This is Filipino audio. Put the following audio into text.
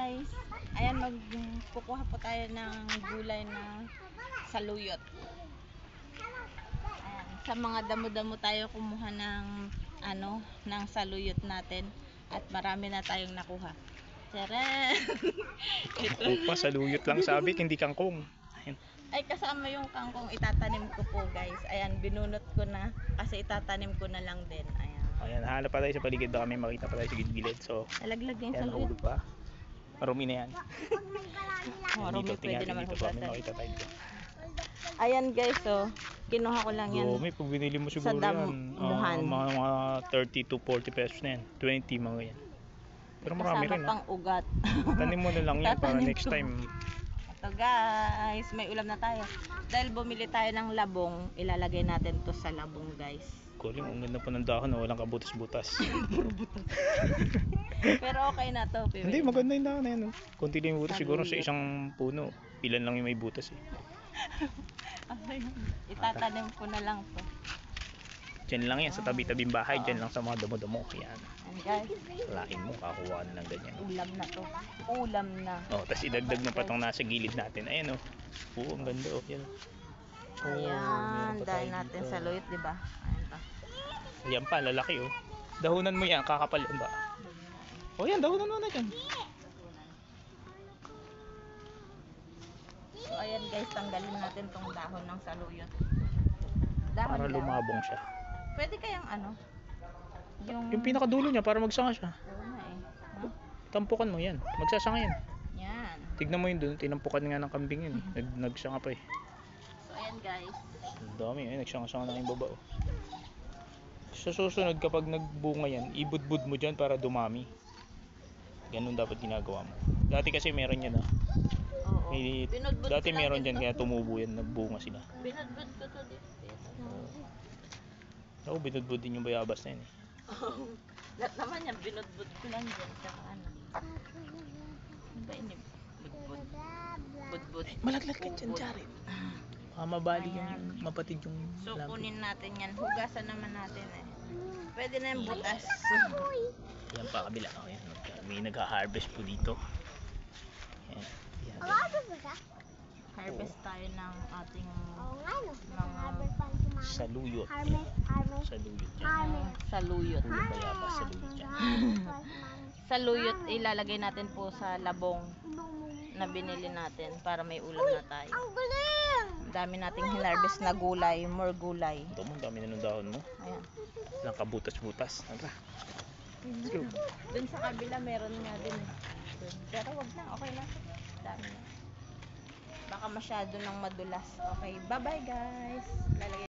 guys, ayan magkukuha po tayo ng gulay na saluyot. Ayan, sa mga damo-damo tayo kumuha ng ng saluyot natin at marami na tayong nakuha. Tara. Ito pa saluyot lang sabi, hindi kangkong. Ayan. Ay, kasama yung kangkong itatanim ko po guys. Ayan, binunot ko na kasi itatanim ko na lang din. Ayan. Ayan, hanap pa tayo sa paligid, baka may makita pa tayo sa gilid. So, Nalaglag yung ayan, saluyot. nahulog pa. Marumi na yan. Marumi, pwede naman dito pa, may hugasan. makita tayo dito. Ayan guys, so kinuha ko lang yan. May pag binili mo siguro Sa damuhan. mga 30 to 40 pesos na yan. 20 mga yan. Pero marami Kasama rin. pang ugat. Tanim mo na lang yan para Tatanim next ko. time. Ito guys, may ulam na tayo. Dahil bumili tayo ng labong, ilalagay natin to sa labong guys. Kuling, ang ganda pa ng dahon, walang kabutas-butas. Pero okay na to. Hindi, maganda yung dahon na yan. Kunti lang yung butas. Siguro sa isang puno, ilan lang yung may butas eh. Itatanim ko na lang to. Diyan lang yan, sa tabi-tabing bahay, diyan lang sa mga damo-damo. Yan. And guys, Lain mo, kakuha na lang ganyan. ulam na to. Ulam na. Oh, tapos idagdag mo pa itong nasa gilid natin. Ayan oh. Oo, ang ganda oh. Yan. Ayan, dahil natin sa luyot, di ba? Ayan pa. Ayan pa, lalaki oh. Dahunan mo yan, kakapalin ba? Oh yan, dahunan mo na dyan. So ayan guys, tanggalin natin tong dahon ng saluyot. Dahon Para lang. lumabong siya. Pwede kayang Yung pinakadulo niya, para magsanga siya. Oo nga eh. Huh? Tampukan mo yan, magsasanga yan. Yan. Tignan mo yun doon, tinampukan nga ng kambing yun. Nagsanga pa eh. So ayan guys. Ang dami eh, nagsanga-sanga na yung baba oh. Sa susunod kapag nagbunga yan, ibudbud mo dyan para dumami. Ganun dapat ginagawa mo. Dati kasi meron yan ah. Oo. Dati meron dyan kaya tumubo yan, nagbunga sila. Binudbud ko to dito. Ako binudbud din yung bayabas na yan eh. Lahat naman yan, binudbud ko lang dyan. Tsaka ano. Ano ba ini? Budbud. Budbud. Malaglag ka dyan, Jared. Mabali yung mapatid yung So lampo. kunin natin yan. Hugasan naman natin eh. Pwede na yung butas. Yan pa kabila. Oh, yan. May nagha-harvest po dito. Yan. Yan. Harvest tayo ng ating Saluyot. Saluyot yan. saluyot. Pulong bayabas, saluyot yan. Saluyot ilalagay natin po sa labong na binili natin para may ulam na tayo. Ang galing! Dami nating hinarvest na gulay, more gulay. Ito mo, dami na ng dahon mo. Ayan. Lang kabutas-butas. Tara. Let's go. Dun sa kabila meron nga din. Dun. Pero wag na, okay na. Dami na. Baka masyado nang madulas. Okay, bye-bye guys. Lalagay